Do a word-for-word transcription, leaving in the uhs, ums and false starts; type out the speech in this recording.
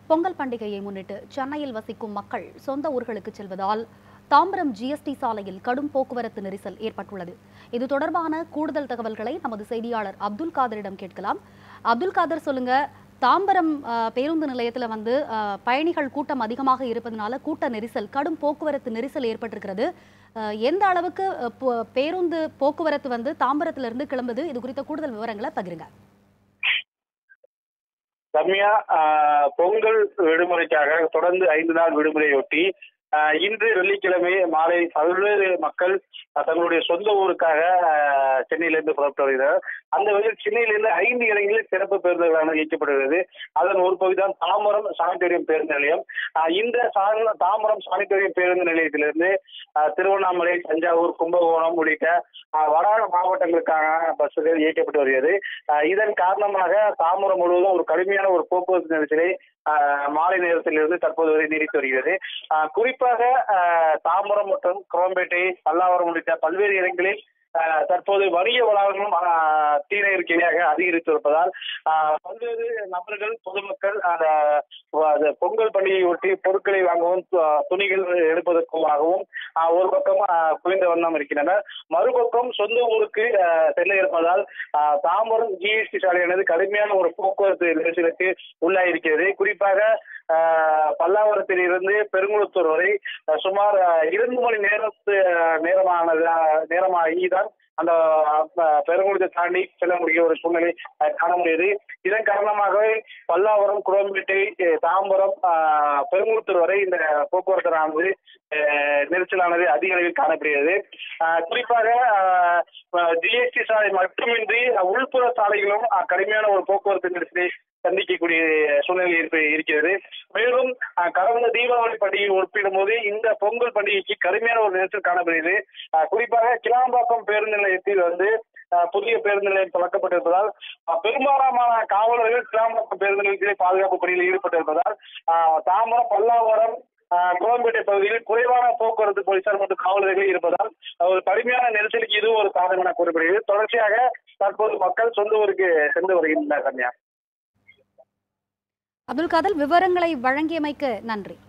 பொங்கல் பண்டிகையை முன்னிட்டு சென்னையில் வசிக்கும் மக்கள் சொந்த ஊர்களுக்கு செல்வதால் தாம்பரம் ஜிஎஸ்டி சாலையில் கடும் போக்குவரத்து நெரிசல் ஏற்பட்டுள்ளது. இது தொடர்பான கூடுதல் தகவல்களை நமது செய்தியாளர் அப்துல் காதரிடம் கேட்கலாம். அப்துல் காதர், சொல்லுங்க. தாம்பரம் பேருந்து நிலையத்தில் வந்து பயணிகள் கூட்டம் அதிகமாக இருப்பதனால கூட்ட நெரிசல், கடும் போக்குவரத்து நெரிசல் ஏற்பட்டிருக்கிறது. எந்த அளவுக்கு பேருந்து போக்குவரத்து வந்து தாம்பரத்திலிருந்து கிளம்புது, இது குறித்த கூடுதல் விவரங்களை பகிருங்க. ரம்யா, பொங்கல் விடுமுறைக்காக தொடர்ந்து ஐந்து நாள் விடுமுறையொட்டி இன்று வெள்ளிக்கிழமை மாலை பல்வேறு மக்கள் தங்களுடைய சொந்த ஊருக்காக சென்னையிலிருந்து புறப்பட்டு வருகிறார். அந்த வகையில் சென்னையிலிருந்து ஐந்து இடங்களில் சிறப்பு பேருந்துகளான இயக்கப்படுகிறது. அதன் ஒரு பகுதிதான் தாம்பரம் சானிட்டோரியம் பேருந்து நிலையம். இந்த தாம்பரம் சானிட்டோரியம் பேருந்து நிலையத்திலிருந்து திருவண்ணாமலை, தஞ்சாவூர், கும்பகோணம் உள்ளிட்ட வட மாவட்டங்களுக்கான பஸ்ஸுகள் இயக்கப்பட்டு வருகிறது. இதன் காரணமாக தாம்பரம் முழுவதும் ஒரு கடுமையான ஒரு போக்குவரத்து நெரிசலை மாலை நேரத்தில் இருந்து தற்போது வரை நீடித்து வருகிறது. குறிப்பாக தாம்பரம் மற்றும் குரோம்பேட்டை, பல்லாவரம் உள்ளிட்ட பல்வேறு இடங்களில் தற்போது வணிக வளாகங்களும் தீநெருக்கடியாக அதிகரித்திருப்பதால் பல்வேறு நபர்கள், பொதுமக்கள் அந்த பொங்கல் பண்டிகையை ஒட்டி பொருட்களை வாங்கவும் துணிகள் எடுப்பதற்காகவும் ஒரு பக்கம் குவிந்த வண்ணம் இருக்கின்றனர். மறுபக்கம் சொந்த ஊருக்கு செல்ல இருப்பதால் தாம்பரம் ஜிஎஸ்டி சாலையானது கடுமையான ஒரு போக்குவரத்து நெரிசலுக்கு உள்ளாயிருக்கிறது. குறிப்பாக பல்லாவரத்தில் இருந்து பெருங்குளத்தூர் வரை சுமார் இரண்டு மணி நேரத்து நேரமானது நேரமாகிதான் அந்த பெருங்குளத்தை தாண்டி செல்ல முடிய ஒரு சூழ்நிலை காண முடியுது. இதன் காரணமாகவே பல்லாவரம், குரோம்பேட்டை, தாம்பரம், பெருங்குளத்தூர் வரை இந்த போக்குவரத்தானது நெரிசலானது அதிக அளவில் காணப்படுகிறது. குறிப்பாக ஜிஎஸ்டி சாலை மட்டுமின்றி உள்புற சாலைகளும் கடுமையான ஒரு போக்குவரத்து நெரிசலை சந்திக்கக்கூடிய சூழ்நிலை இருக்கிறது. மேலும் கடந்த தீபாவளி பண்டிகையை ஒப்பிடும் போது இந்த பொங்கல் பண்டிகைக்கு கடுமையான ஒரு நெரிசல் காணப்படுகிறது. குறிப்பாக கிளாம்பாக்கம் பேருந்து நிலையத்தில் வந்து புதிய பேருந்து நிலையம் தொடக்கப்பட்டிருப்பதால் பெரும்பாலான காவலர்கள் கிளாம்பாக்கம் பேருந்து நிலையத்திலே பாதுகாப்பு பணியில் ஈடுபட்டிருப்பதால் தாம்பரம், பல்லாவரம், குரோம்பேட்டை பகுதியில் குறைவான போக்குவரத்து போலீசார் மற்றும் காவலர்கள் இருப்பதால் ஒரு கடுமையான நெரிசலுக்கு இதுவும் ஒரு காரணம் என கூறப்படுகிறது. தொடர்ச்சியாக தற்போது மக்கள் சொந்த ஊருக்கு சென்று வருகின்றனர். கன்யா, அப்துல் காதர், விவரங்களை வழங்கியமைக்கு நன்றி.